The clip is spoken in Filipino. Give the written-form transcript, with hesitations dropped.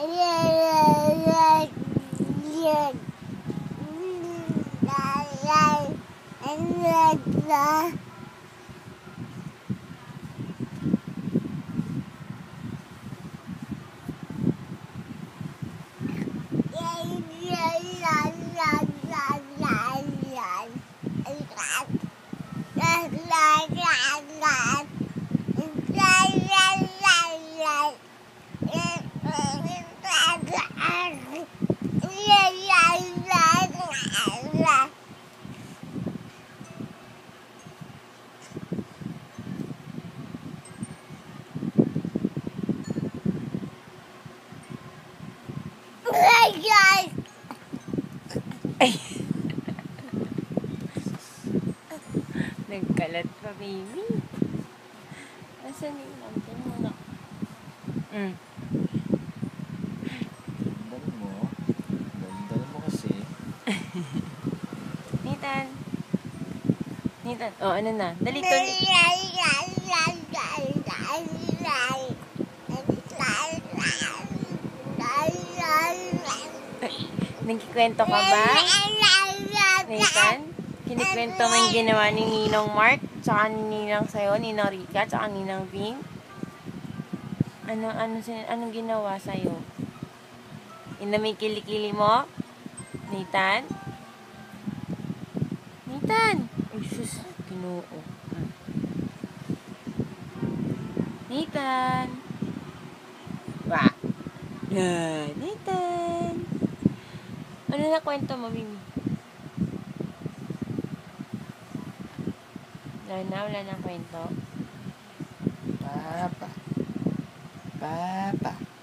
Ay! Nagkalat pa, baby. Asan yung natin mo na? Dali mo. Dali mo kasi. Nathan. Nathan. Oh, ano na? Dali to. Nagkikwento ka ba? Nathan? Kinikwento mo yung ginawa ni Ninong Mark, tsaka ni Ninang sa'yo, Ninang Rika, tsaka Ninang Vin? Anong ginawa sa'yo? Yung na may kilikili mo? Nathan? Nathan! Ay, sus, Ginoo. Nathan! Wah! Yan, Nathan! Ano na kwento mo, Mimi? Wala na kwento. Papa.